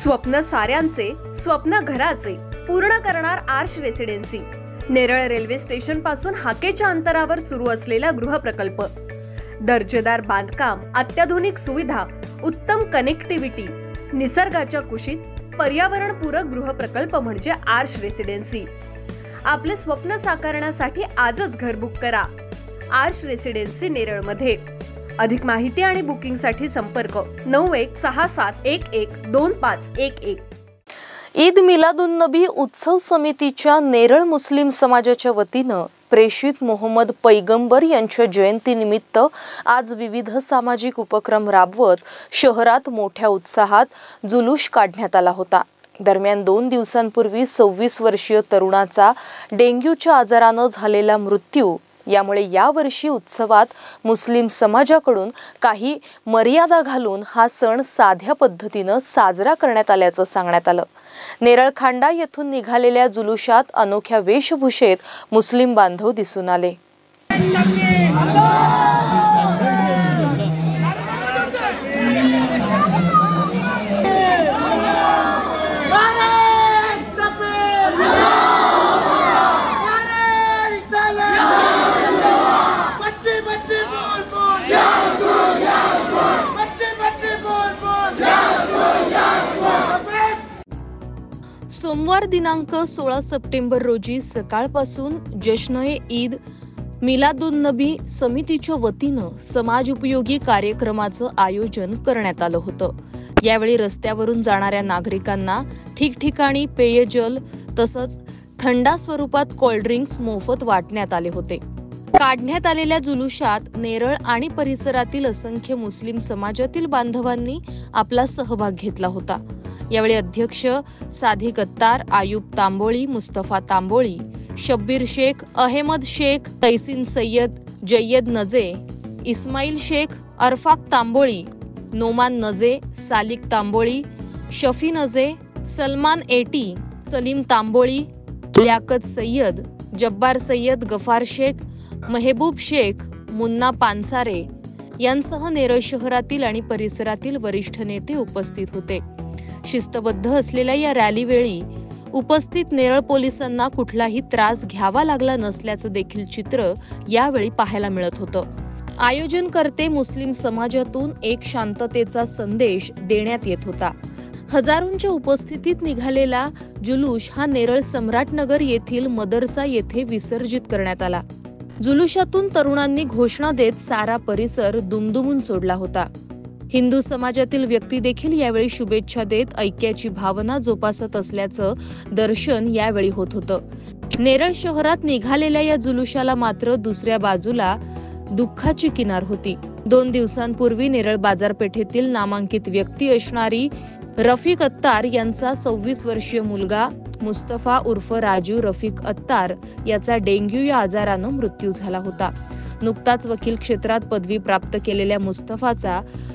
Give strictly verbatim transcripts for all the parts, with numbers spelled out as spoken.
स्वप्न साऱ्यांचे, स्वप्न घराचे पूर्ण करणार Arsh residency. Neral railway station पासून हाकेच्या अंतरावर सुरू असलेला गृहप्रकल्प, दर्जेदार बांधकाम, अत्याधुनिक सुविधा, उत्तम कनेक्टिव्हिटी, निसर्गाच्या कुशीत पर्यावरणपूरक गृहप्रकल्प म्हणजे आर्श रेसिडेन्सी। आपले स्वप्न साकारण्यासाठी आजच घर बुक करा आर्श रेसिडेन्सी नेरळ मध्ये। अधिक माहिती आणि बुकिंग साठी संपर्क नऊ एक सहा सात एक एक दोन पाच एक एक। ईद मिलादुन्नबी उत्सव समितीच्या नेरळ मुस्लिम समाजाच्या वतीनं प्रेषित मोहम्मद पैगंबर यांच्या जयंतीनिमित्त आज विविध सामाजिक उपक्रम राबवत शहरात मोठ्या उत्साहात जुलूस काढण्यात आला होता। दरम्यान दोन दिवसांपूर्वी सव्वीस वर्षीय तरुणाचा डेंग्यूच्या आजाराने झालेला मृत्यू, यामुळे यावर्षी उत्सवात मुस्लिम समाजाकडून काही मर्यादा घालून हा सण साध्या पद्धतीने साजरा करण्यात आल्याचं सांगण्यात आलं। नेरळखांडा येथून निघालेल्या जुलूसात अनोख्या वेशभूषेत मुस्लिम बांधव दिसून आले। सोमवार दिनांक सोळा सप्टेंबर रोजी सकाळपासून जश्न-ए ईद मिलादुन्नबी समितीच्या वतीनं समाज उपयोगी कार्यक्रमाचं आयोजन करण्यात आलं होतं। यावेळी रस्त्यावरून जाणाऱ्या नागरिकांना ठिकठिकाणी पेयजल तसंच थंडा स्वरूपात कोल्ड्रिंक्स मोफत वाटण्यात आले होते। काढण्यात आलेल्या जुलूसात नेरळ आणि परिसरातील असंख्य मुस्लिम समाजातील बांधवांनी आपला सहभाग घेतला होता। यावेळी अध्यक्ष सादिक अत्तार, आयुब तांबोळी, मुस्तफा तांबोळी, शब्बीर शेख, अहमद शेख, तैसीन सय्यद, जय्यद नजे, इस्माईल शेख, अरफाक तांबोळी, नोमान नजे, सालिक तांबोळी, शफी नजे, सलमान एटी, सलीम तांबोळी, लियाकत सय्यद, जब्बार सय्यद, गफार शेख, महबूब शेख, मुन्ना पानसारे यांसह नेरळ शहरातील आणि परिसरातील वरिष्ठ नेते उपस्थित होते। शिस्तबद्ध असलेल्या या रॅलीवेळी उपस्थित नेरळ पोलिसांना कुठलाही त्रास घ्यावा लागला नसल्याचं देखील चित्र यावेळी पाहायला मिळत होतं। आयोजनकर्ते मुस्लिम समाजातून एक शांततेचा संदेश देण्यात येत होता। हजारोंच्या उपस्थितीत निघालेला जुलूस हा नेरळ सम्राटनगर येथील मदरसा येथे विसर्जित करण्यात आला। जुलूसातून तरुणांनी घोषणा देत सारा परिसर दुमदुमून सोडला होता। हिंदू समाजातील व्यक्ती देखील यावेळी शुभेच्छा देत ऐक्याची भावना जोपासत असल्याचं दर्शन यावेळी होत होतं। नेरळ शहरात निघालेल्या या जुलूसाला मात्र दुसऱ्या बाजूला दुःखाची किनार होती। दोन दिवसांपूर्वी नेरळ बाजारपेठेतील नामांकित व्यक्ती असणारी रफिक अत्तार यांचा सव्वीस वर्षीय मुलगा मुस्तफा उर्फ राजू रफिक अत्तार याचा डेंग्यू या आजारानं मृत्यू झाला होता। नुकताच वकील क्षेत्रात पदवी प्राप्त केलेल्या मुस्तफाचा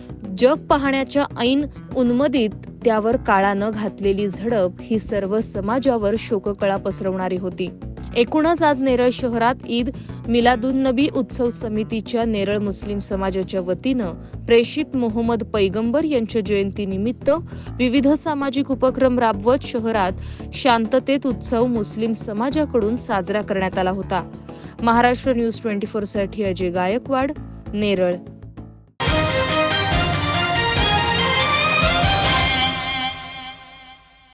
जग पाहण्याच्या ऐन उन्मदीत त्यावर काळानं घातलेली झडप ही सर्व समाजावर शोककळा पसरवणारी होती। एकूणच आज नेरळ शहरात ईद मिलादुन्नबी उत्सव समितीच्या नेरळ मुस्लिम समाजाच्या वतीनं प्रेषित मोहम्मद पैगंबर यांच्या जयंतीनिमित्त विविध सामाजिक उपक्रम राबवत शहरात शांततेत उत्सव मुस्लिम समाजाकडून साजरा करण्यात आला होता। महाराष्ट्र न्यूज चोवीस साठी अजय गायकवाड, नेरळ।